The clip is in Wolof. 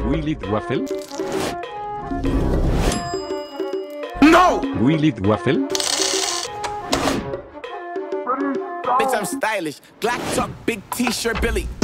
Will it waffle? No! Will it waffle? Bitch, I'm stylish. Glock tuck, big t-shirt, Billy.